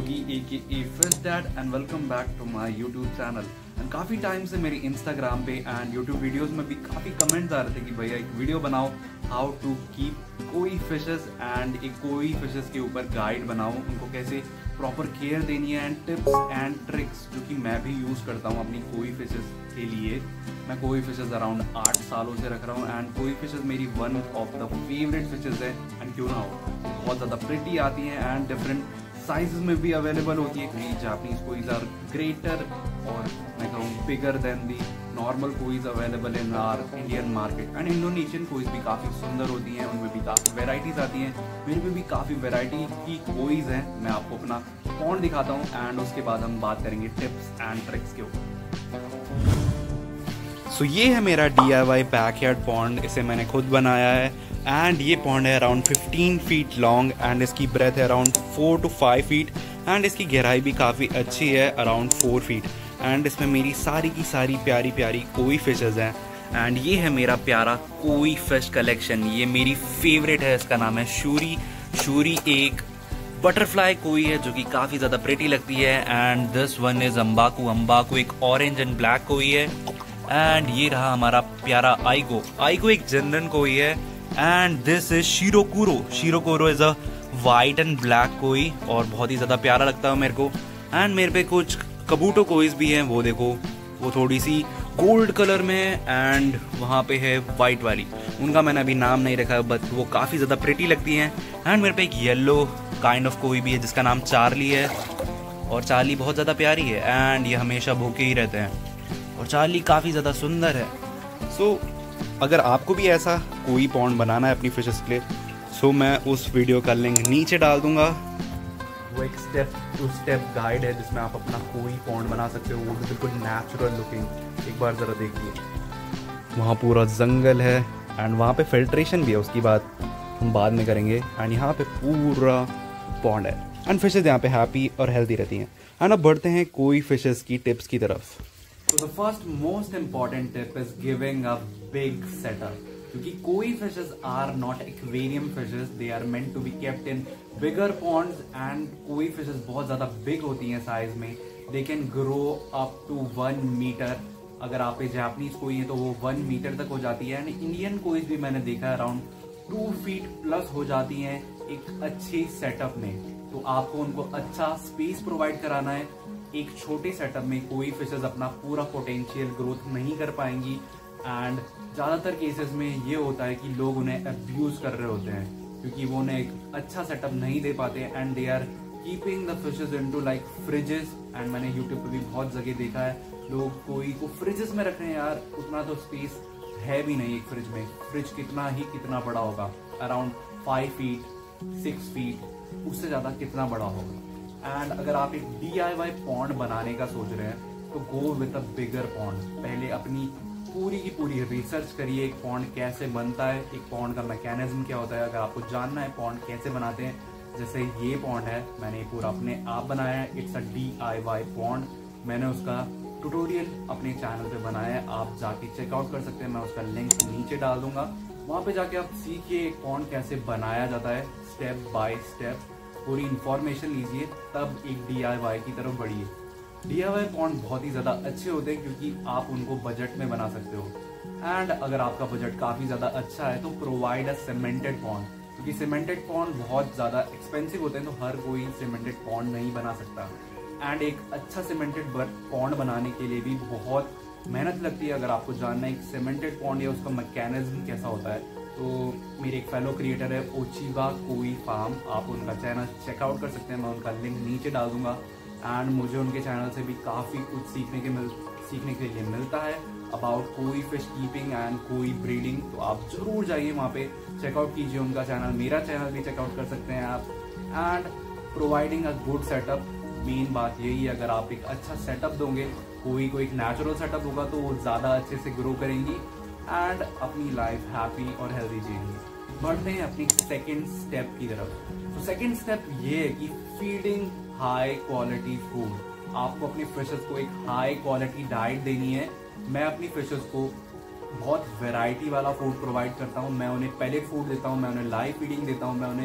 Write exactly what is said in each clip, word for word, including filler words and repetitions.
Yogi A K A fish dad and welcome back to my YouTube channel. And काफ़ी time से मेरे Instagram पे and YouTube videos में भी काफ़ी कमेंट्स आ रहे थे कि भैया एक वीडियो बनाओ how to keep koi fishes and एक कोई फिशेस के ऊपर गाइड बनाओ, उनको कैसे प्रॉपर केयर देनी है एंड टिप्स एंड ट्रिक्स जो कि मैं भी यूज़ करता हूँ अपनी कोई फिशेस के लिए। मैं कोई फिशेस अराउंड आठ सालों से रख रहा हूँ एंड कोई फिशेस मेरी one of the favourite fishes है। एंड क्यों ना हो, बहुत ज़्यादा प्रिटी आती हैं एंड डिफरेंट साइजेस में भी अवेलेबल होती है। क्योंकि जापानीज कोईज आर ग्रेटर और मैं कहूँ bigger than the normal kois available in our Indian market. And Indonesian kois भी काफ़ी सुंदर होती हैं, उनमें भी काफ़ी वेराइटीज़ आती हैं। मेरे पे भी काफ़ी वेराइटी की कोईज हैं। मैं आपको अपना पॉन्ड दिखाता हूँ एंड उसके बाद हम बात करेंगे टिप्स एंड ट्रिक्स के ऊपर। सो so, ये है मेरा D I Y backyard pond. इसे मैंने खुद बनाया है एंड ये पॉन्ड है around fifteen feet long and इसकी ब्रेथ है around four to five feet and इसकी गहराई भी काफ़ी अच्छी है अराउंड फोर फीट। एंड इसमें मेरी सारी की सारी प्यारी प्यारी कोई फिशेस हैं एंड ये है मेरा प्यारा कोई फिश कलेक्शन। ये मेरी फेवरेट है, इसका नाम है शूरी। शूरी एक बटरफ्लाई कोई है जो कि काफ़ी ज़्यादा प्रेटी लगती है। And this one is Ambaku. Ambaku एक ऑरेंज एंड ब्लैक कोई है। एंड ये रहा हमारा प्यारा आइगो। आइगो एक जनरन कोई है। And this is Shirokuro. Shirokuro is a white and black koi और बहुत ही ज़्यादा प्यारा लगता है मेरे को। एंड मेरे पे कुछ कबूटो कोईज भी हैं, वो देखो वो थोड़ी सी गोल्ड कलर में है एंड वहाँ पे है वाइट वाली, उनका मैंने अभी नाम नहीं रखा बट वो काफ़ी ज़्यादा प्रिटी लगती हैं। एंड मेरे पे एक येलो काइंड ऑफ कोई भी है जिसका नाम चार्ली है और चार्ली बहुत ज़्यादा प्यारी है एंड ये हमेशा भूखे ही रहते हैं और चार्ली काफ़ी ज़्यादा सुंदर है। सो so, अगर आपको भी ऐसा कोई पॉन्ड बनाना है अपनी फिशेस के लिए, सो so मैं उस वीडियो का लिंक नीचे डाल दूंगा। वो एक स्टेप टू स्टेप गाइड है जिसमें आप अपना कोई पॉन्ड बना सकते हो, वो भी बिल्कुल नेचुरल लुकिंग। एक बार ज़रा देखिए, वहाँ पूरा जंगल है एंड वहाँ पे फिल्ट्रेशन भी है, उसकी बात हम बाद में करेंगे। एंड यहाँ पे पूरा पॉन्ड है एंड फिशेज यहाँ पे हैप्पी और हेल्दी रहती हैं। एंड अब बढ़ते हैं कोई फिशेज की टिप्स की तरफ। So the first most important tip is giving a big setup. क्योंकि कोई fishes are not aquarium fishes, they are meant to be kept in bigger ponds and कोई fishes बहुत ज़्यादा big होती हैं साइज में। They can grow up to one meter. अगर आप जापानीज कोई है तो वो वन मीटर तक हो जाती है। एंड इंडियन कोई भी मैंने देखा है अराउंड टू फीट प्लस हो जाती हैं एक अच्छे सेटअप में। तो आपको उनको अच्छा स्पेस प्रोवाइड कराना है। एक छोटे सेटअप में कोई फिशेस अपना पूरा पोटेंशियल ग्रोथ नहीं कर पाएंगी एंड ज़्यादातर केसेस में ये होता है कि लोग उन्हें अब्यूज कर रहे होते हैं क्योंकि वो उन्हें एक अच्छा सेटअप नहीं दे पाते and they are keeping the fishes into like fridges. And मैंने यूट्यूब पे भी बहुत जगह देखा है लोग कोई को फ्रिजेस में रख रहे हैं। यार उतना तो स्पेस है भी नहीं एक फ्रिज में। फ्रिज कितना ही कितना बड़ा होगा, around five feet six feet, उससे ज़्यादा कितना बड़ा होगा। एंड अगर आप एक डी आई वाई पॉन्ड बनाने का सोच रहे हैं तो go with a bigger pond. पहले अपनी पूरी की पूरी रिसर्च करिए एक पॉन्ड कैसे बनता है, एक पॉन्ड का मैकेनिज्म क्या होता है। अगर आपको जानना है पॉन्ड कैसे बनाते हैं, जैसे ये पॉन्ड है मैंने पूरा अपने आप बनाया है, it's a D I Y pond. मैंने उसका ट्यूटोरियल अपने चैनल पे बनाया है, आप जाके चेकआउट कर सकते हैं, मैं उसका लिंक नीचे डाल दूंगा। वहाँ पे जाके आप सीखिए एक पॉन्ड कैसे बनाया जाता है स्टेप बाय स्टेप, पूरी इन्फॉर्मेशन लीजिए, तब एक डी आई वाई की तरफ बढ़िए। डी आई वाई पॉन्ड बहुत ही ज़्यादा अच्छे होते हैं क्योंकि आप उनको बजट में बना सकते हो। एंड अगर आपका बजट काफ़ी ज़्यादा अच्छा है तो प्रोवाइड अ सीमेंटेड पॉन्ड, क्योंकि सीमेंटेड पॉन्ड बहुत ज़्यादा एक्सपेंसिव होते हैं तो हर कोई सीमेंटेड पॉन्ड नहीं बना सकता। एंड एक अच्छा सीमेंटेड पॉन्ड बनाने के लिए भी बहुत मेहनत लगती है। अगर आपको जानना है एक सीमेंटेड पॉन्ड या उसका मैकेनिज्म कैसा होता है तो मेरे एक फेलो क्रिएटर है ओचिबा कोई फार्म, आप उनका चैनल चेकआउट कर सकते हैं, मैं उनका लिंक नीचे डाल दूंगा। एंड मुझे उनके चैनल से भी काफ़ी कुछ सीखने के मिल सीखने के लिए मिलता है about koi fish keeping and koi breeding. तो आप जरूर जाइए वहाँ पे चेकआउट कीजिए उनका चैनल, मेरा चैनल भी चेकआउट कर सकते हैं आप। And providing a good setup, मेन बात यही है। अगर आप एक अच्छा सेटअप दोगे, कोई को एक नेचुरल सेटअप होगा तो वो ज़्यादा अच्छे से ग्रो करेंगी एंड अपनी लाइफ हैप्पी और हेल्दी जिएंगी। बढ़ते हैं अपनी सेकेंड स्टेप की तरफ। तो सेकेंड स्टेप ये है कि फीडिंग हाई क्वालिटी फूड। आपको अपनी फिशेस को एक हाई क्वालिटी डाइट देनी है। मैं अपनी फिशेस को बहुत वैरायटी वाला फूड प्रोवाइड करता हूँ। मैं उन्हें पैलेट फूड देता हूँ, मैं उन्हें लाइव फीडिंग देता हूँ, मैं उन्हें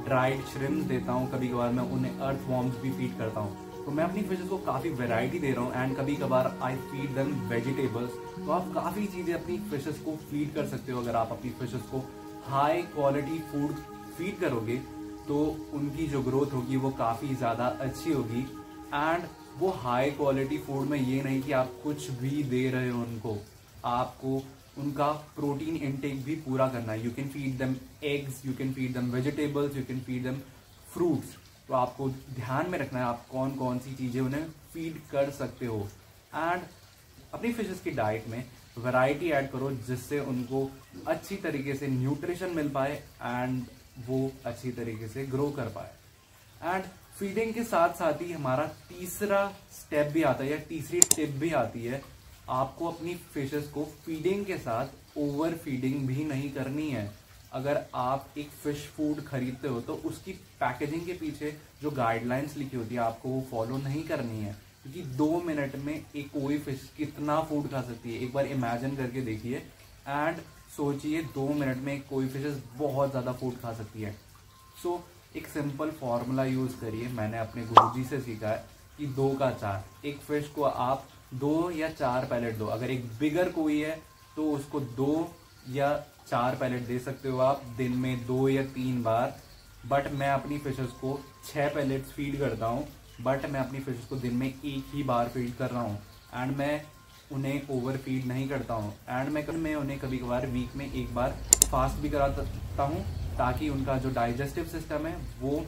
ड्राइड श्रिम्स देता हूँ, कभी कभार मैं उन्हें अर्थ वॉर्म्स भी फीड करता हूँ। तो मैं अपनी फिशेस को काफ़ी वैरायटी दे रहा हूँ एंड कभी कभार आई फीड देम वेजिटेबल्स। तो आप काफ़ी चीज़ें अपनी फिशेस को फीड कर सकते हो। अगर आप अपनी फिशेस को हाई क्वालिटी फूड फीड करोगे तो उनकी जो ग्रोथ होगी वो काफ़ी ज़्यादा अच्छी होगी। एंड वो हाई क्वालिटी फूड में ये नहीं कि आप कुछ भी दे रहे हो उनको, आपको उनका प्रोटीन इनटेक भी पूरा करना है। You can feed them eggs, you can feed them vegetables, you can feed them fruits. तो आपको ध्यान में रखना है आप कौन कौन सी चीज़ें उन्हें फीड कर सकते हो। एंड अपनी फिशेस की डाइट में वैरायटी ऐड करो जिससे उनको अच्छी तरीके से न्यूट्रिशन मिल पाए एंड वो अच्छी तरीके से ग्रो कर पाए। एंड फीडिंग के साथ साथ ही हमारा तीसरा स्टेप भी आता है या तीसरी टिप भी आती है, आपको अपनी फिशेस को फीडिंग के साथ ओवर फीडिंग भी नहीं करनी है। अगर आप एक फिश फूड खरीदते हो तो उसकी पैकेजिंग के पीछे जो गाइडलाइंस लिखी होती है आपको वो फॉलो नहीं करनी है, क्योंकि दो मिनट में एक कोई फिश कितना फूड खा सकती है एक बार इमेजिन करके देखिए एंड सोचिए दो मिनट में कोई फिशेस बहुत ज़्यादा फूड खा सकती है। सो so, एक सिंपल फॉर्मूला यूज़ करिए, मैंने अपने गुरुजी से सीखा है कि दो का चार, एक फिश को आप दो या चार पैलेट दो। अगर एक बिगर कोई है तो उसको दो या चार पैलेट दे सकते हो आप दिन में दो या तीन बार। बट मैं अपनी फिशेस को छः पैलेट्स फीड करता हूँ, बट मैं अपनी फिशेस को दिन में एक ही बार फीड कर रहा हूँ एंड मैं उन्हें ओवर फीड नहीं करता हूँ। एंड मैं मैं उन्हें कभी कभार वीक में एक बार फास्ट भी करा सकता हूँ ताकि उनका जो डाइजेस्टिव सिस्टम है वो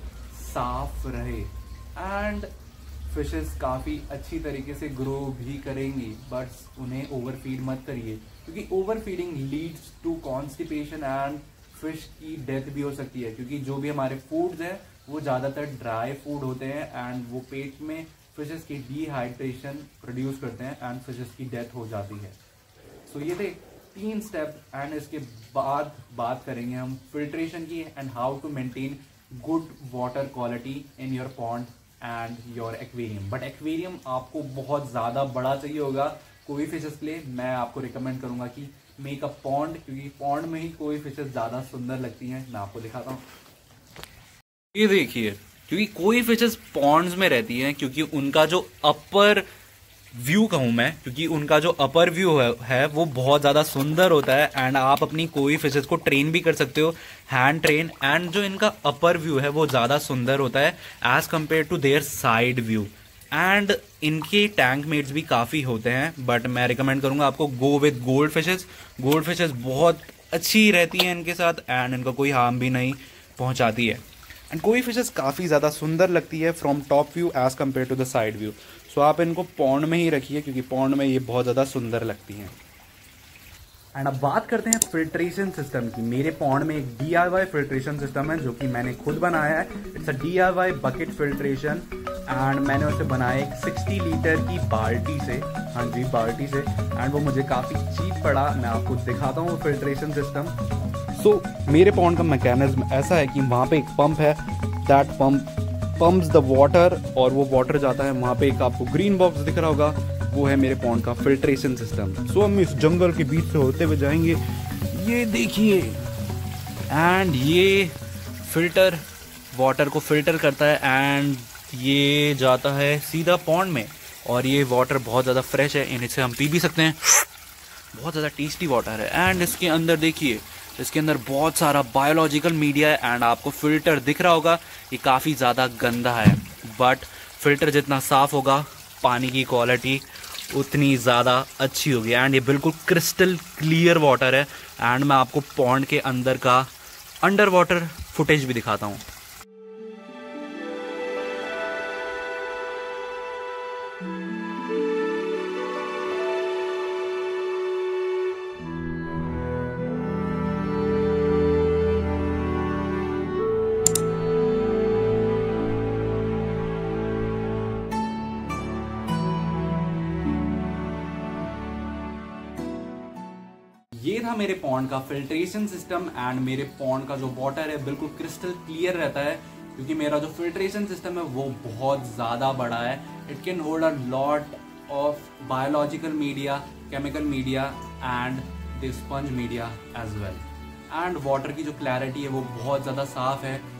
साफ रहे एंड फिशेस काफ़ी अच्छी तरीके से ग्रो भी करेंगी। बट उन्हें ओवर फीड मत करिए, क्योंकि overfeeding leads to constipation and fish की डेथ भी हो सकती है, क्योंकि जो भी हमारे फूड्स हैं वो ज़्यादातर ड्राई फूड होते हैं एंड वो पेट में फिशेस की डिहाइड्रेशन प्रोड्यूस करते हैं एंड फिशेस की डेथ हो जाती है। सो so, ये थे तीन स्टेप एंड इसके बाद बात करेंगे हम फिल्ट्रेशन की and how to maintain good water quality in your pond and your aquarium. But aquarium आपको बहुत ज़्यादा बड़ा चाहिए होगा कोई फिशेस के लिए। मैं आपको रिकमेंड करूंगा कि मेक अ पॉन्ड, क्योंकि पॉन्ड में ही कोई फिशेस ज़्यादा सुंदर लगती हैं। मैं आपको दिखाता हूँ, ये देखिए, क्योंकि कोई फिशेस पॉन्ड्स में रहती हैं क्योंकि उनका जो अपर व्यू कहूँ मैं, क्योंकि उनका जो अपर व्यू है, है वो बहुत ज़्यादा सुंदर होता है एंड आप अपनी कोई फिशेस को ट्रेन भी कर सकते हो, हैंड ट्रेन। एंड जो इनका अपर व्यू है वो ज़्यादा सुंदर होता है as compared to their side view. And इनके टैंक मेट्स भी काफ़ी होते हैं, बट मैं रिकमेंड करूँगा आपको go with gold fishes. Gold fishes बहुत अच्छी रहती हैं इनके साथ एंड इनको कोई हार्म भी नहीं पहुँचाती है। एंड कोई फिशेस काफ़ी ज़्यादा सुंदर लगती है from top view as compared to the side view. So आप इनको पॉन्ड में ही रखिए क्योंकि पॉन्ड में ये बहुत ज़्यादा सुंदर लगती हैं। एंड अब बात करते हैं फिल्ट्रेशन सिस्टम की। मेरे पॉन्ड में एक D I Y filtration system है जो कि मैंने खुद बनाया है। It's a D I Y bucket filtration and मैंने उसे बनाया एक साठ लीटर की बाल्टी से, हाँ जी बाल्टी से, एंड वो मुझे काफ़ी चीप पड़ा। मैं आपको दिखाता हूँ फिल्ट्रेशन सिस्टम। सो so, मेरे पॉन्ड का मैकेनिज्म ऐसा है कि वहाँ पे एक पंप है, that pump pumps the water और वो वाटर जाता है वहाँ पे। एक आपको ग्रीन बॉक्स दिख रहा होगा, वो है मेरे पॉन्ड का फिल्ट्रेशन सिस्टम। सो so, हम इस जंगल के बीच से होते हुए जाएंगे, ये देखिए, एंड ये फिल्टर वाटर को फिल्टर करता है एंड ये जाता है सीधा पॉन्ड में। और ये वाटर बहुत ज़्यादा फ्रेश है, इनसे हम पी भी सकते हैं, बहुत ज़्यादा टेस्टी वाटर है। एंड इसके अंदर देखिए, इसके अंदर बहुत सारा बायोलॉजिकल मीडिया है एंड आपको फिल्टर दिख रहा होगा, ये काफ़ी ज़्यादा गंदा है, बट फिल्टर जितना साफ़ होगा पानी की क्वालिटी उतनी ज़्यादा अच्छी होगी। एंड ये बिल्कुल क्रिस्टल क्लियर वाटर है। एंड मैं आपको पॉन्ड के अंदर का अंडर वाटर फुटेज भी दिखाता हूँ। ये था मेरे पॉन्ड का फिल्ट्रेशन सिस्टम एंड मेरे पॉन्ड का जो वाटर है बिल्कुल क्रिस्टल क्लियर रहता है क्योंकि मेरा जो फिल्ट्रेशन सिस्टम है वो बहुत ज़्यादा बड़ा है। It can hold a lot of biological media, chemical media and the sponge media as well. And water की जो क्लैरिटी है वो बहुत ज़्यादा साफ है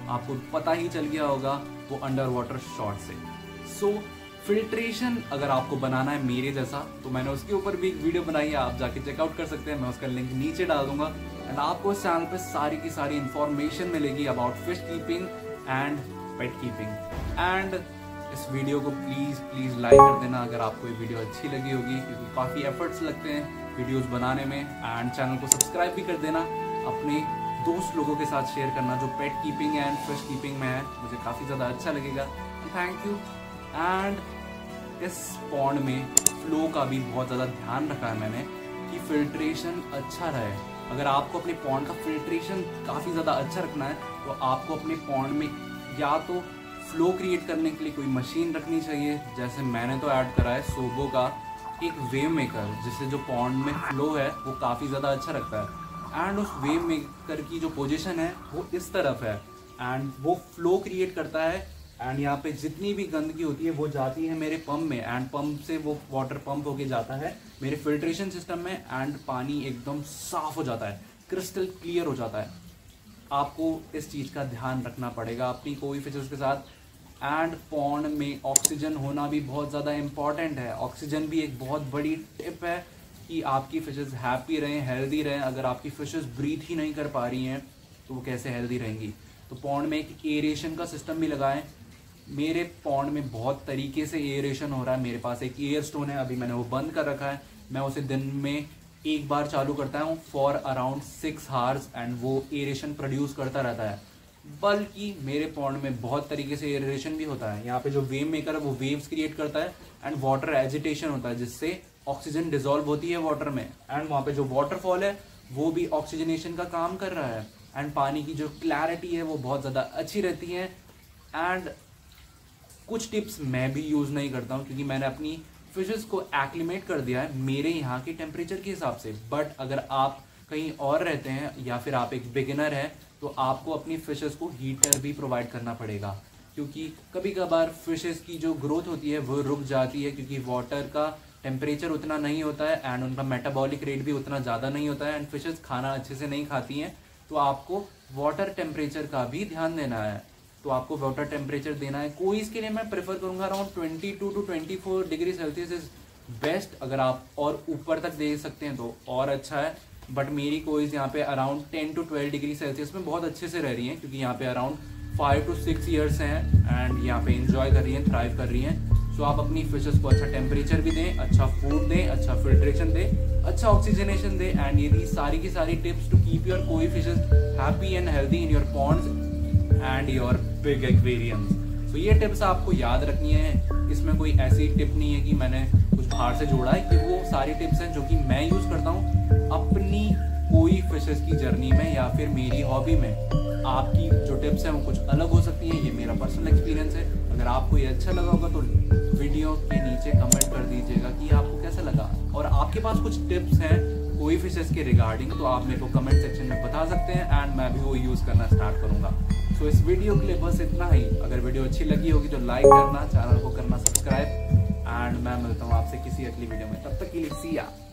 आपको पता ही चल गया होगा वो अंडर वाटर शॉट से। सो फिल्ट्रेशन अगर आपको बनाना है मेरे जैसा तो मैंने उसके ऊपर भी एक वीडियो बनाई है, आप जाके चेकआउट कर सकते हैं, मैं उसका लिंक नीचे डाल दूंगा। एंड आपको इस चैनल पे सारी की सारी इंफॉर्मेशन मिलेगी about fish keeping and pet keeping. And इस वीडियो को प्लीज़ प्लीज़ लाइक कर देना अगर आपको ये वीडियो अच्छी लगी होगी, क्योंकि काफ़ी एफर्ट्स लगते हैं वीडियोस बनाने में। एंड चैनल को सब्सक्राइब भी कर देना, अपने दोस्त लोगों के साथ शेयर करना जो pet keeping and fish keeping में है, मुझे काफ़ी ज़्यादा अच्छा लगेगा। Thank you. एंड इस पॉन्ड में फ्लो का भी बहुत ज़्यादा ध्यान रखा है मैंने कि फिल्ट्रेशन अच्छा रहे। अगर आपको अपने पॉन्ड का फिल्ट्रेशन काफ़ी ज़्यादा अच्छा रखना है तो आपको अपने पॉन्ड में या तो फ्लो क्रिएट करने के लिए कोई मशीन रखनी चाहिए, जैसे मैंने तो ऐड करा है सोबो का एक वेव मेकर, जिससे जो पॉन्ड में फ्लो है वो काफ़ी ज़्यादा अच्छा रखता है। एंड उस वेव मेकर की जो पोजीशन है वो इस तरफ है एंड वो फ्लो क्रिएट करता है। एंड यहाँ पे जितनी भी गंदगी होती है वो जाती है मेरे पंप में एंड पंप से वो वाटर पंप होके जाता है मेरे फिल्ट्रेशन सिस्टम में एंड पानी एकदम साफ हो जाता है, क्रिस्टल क्लियर हो जाता है। आपको इस चीज़ का ध्यान रखना पड़ेगा अपनी कोई फिशेस के साथ। एंड पॉन्ड में ऑक्सीजन होना भी बहुत ज़्यादा इम्पॉर्टेंट है। ऑक्सीजन भी एक बहुत बड़ी टिप है कि आपकी फिशेस हैप्पी रहें, हेल्दी रहें। अगर आपकी फिशेस ब्रीथ ही नहीं कर पा रही हैं तो वो कैसे हेल्दी रहेंगी। तो पॉन्ड में एक एरेशन का सिस्टम भी लगाएं। मेरे पॉन्ड में बहुत तरीके से एयरेशन हो रहा है। मेरे पास एक एयर स्टोन है, अभी मैंने वो बंद कर रखा है। मैं उसे दिन में एक बार चालू करता हूँ for around six hours and वो एयरेशन प्रोड्यूस करता रहता है। बल्कि मेरे पॉन्ड में बहुत तरीके से एयरेशन भी होता है। यहाँ पे जो वेव मेकर है वो वेव्स क्रिएट करता है एंड वाटर एजिटेशन होता है, जिससे ऑक्सीजन डिजोल्व होती है वाटर में। एंड वहाँ पे जो वाटरफॉल है वो भी ऑक्सीजनेशन का काम कर रहा है एंड पानी की जो क्लैरिटी है वो बहुत ज़्यादा अच्छी रहती है। एंड कुछ टिप्स मैं भी यूज़ नहीं करता हूँ क्योंकि मैंने अपनी फिशेस को एक्लिमेट कर दिया है मेरे यहाँ के टेम्परेचर के हिसाब से। बट अगर आप कहीं और रहते हैं या फिर आप एक बिगिनर हैं तो आपको अपनी फिशेस को हीटर भी प्रोवाइड करना पड़ेगा, क्योंकि कभी कभार फिशेस की जो ग्रोथ होती है वो रुक जाती है क्योंकि वाटर का टेम्परेचर उतना नहीं होता है एंड उनका मेटाबॉलिक रेट भी उतना ज़्यादा नहीं होता है एंड फिशेस खाना अच्छे से नहीं खाती हैं। तो आपको वाटर टेम्परेचर का भी ध्यान देना है। तो आपको वाटर टेम्परेचर देना है। कोई इसके लिए मैं प्रेफर करूंगा around twenty two to twenty four degree Celsius is best. अगर आप और ऊपर तक दे सकते हैं तो और अच्छा है। बट मेरी कोईज यहाँ पे around ten to twelve degree Celsius में बहुत अच्छे से रह रही हैं, क्योंकि यहाँ पे around five to six years हैं एंड यहाँ पे इंजॉय कर रही हैं, थ्राइव कर रही हैं। सो आप अपनी फिशेस को अच्छा टेम्परेचर भी दें, अच्छा फूड दें, अच्छा फिल्ट्रेशन दें, अच्छा ऑक्सीजनेशन दें। एंड ये सारी की सारी tips to keep your koi fishes happy and healthy in your ponds and your big aquariums. तो ये टिप्स आपको याद रखनी है। इसमें कोई ऐसी टिप नहीं है कि मैंने कुछ बाहर से जोड़ा है, कि वो सारी टिप्स हैं जो कि मैं यूज़ करता हूँ अपनी कोई फिशेस की जर्नी में या फिर मेरी हॉबी में। आपकी जो टिप्स हैं वो कुछ अलग हो सकती हैं, ये मेरा पर्सनल एक्सपीरियंस है। अगर आपको ये अच्छा लगा होगा तो वीडियो के नीचे कमेंट कर दीजिएगा कि आपको कैसा लगा, और आपके पास कुछ टिप्स हैं कोई फिशेस के रिगार्डिंग तो आप मेरे को कमेंट सेक्शन में बता सकते हैं एंड मैं भी वो यूज़ करना स्टार्ट करूँगा। सो so, इस वीडियो के लिए बस इतना ही। अगर वीडियो अच्छी लगी होगी तो लाइक करना, चैनल को करना सब्सक्राइब एंड मैं मिलता हूँ आपसे किसी अगली वीडियो में। तब तक के लिए सी या।